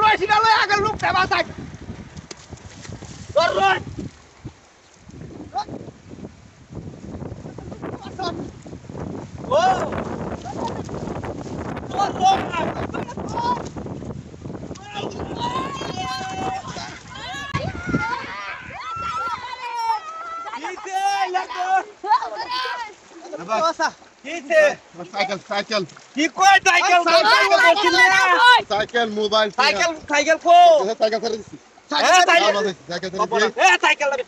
রয়েছি না লয় আগের লোকটা বাঁচাই তোর রয় ও তোর রয় সাইকেল কি কয় cycle cycle mobile cycle cycle কো সাইকেল করে দিছি সাইকেল এ সাইকেল লাগবে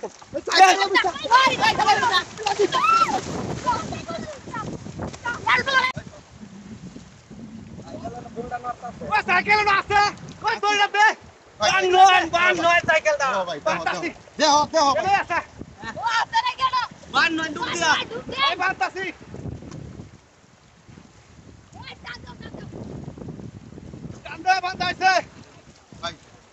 ও সাইকেল না আছে কই তোর লাগবে বান নয় সাইকেল দাও বানতাছি দেহ এ আছে ও আরে গেল বান নয় ডুব দিয়া এই বানতাছি কান্দে বানতাইছে ভাই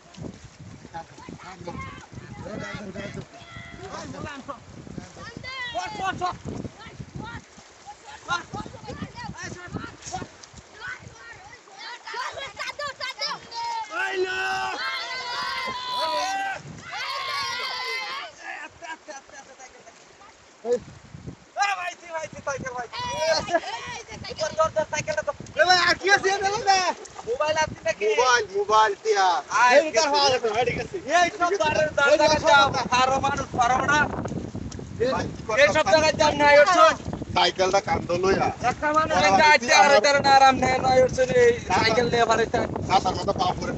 মোবাইল টিয়া সাইকেলটা কান্দ লইয়া সাঁতার মাথা পা পরে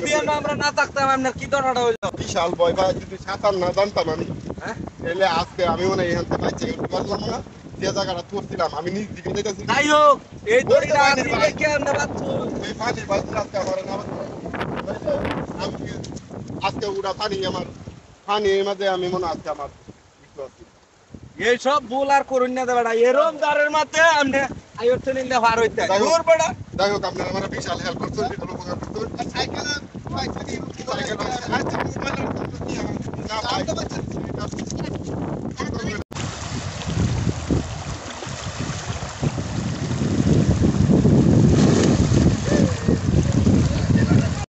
বিশাল ভয় ভাই যদি সাঁতার না জানতাম আমি তাহলে আজকে আমি মনে হয় এখান থেকে বাইচে পারলাম না যে জায়গাটা তুলছিলাম আমি নিজ দিকে যেতেছি যাই হোক এই দড়িটা এই পানির বালতি আজকে আমার না আমি আজকে উড়া পানির মাঝে আমি মনে আজকে আমার কিছু আছে এইসব ভুল আর করুন না বেটা এরম দারের মাঝে আমনে আইও ট্রেনিংটা পার হইতে দূর বেটা যাই হোক আপনারা আমার বিশাল হেল্প করছেন বিশাল উপকার করছেন সাইকেল না ভাই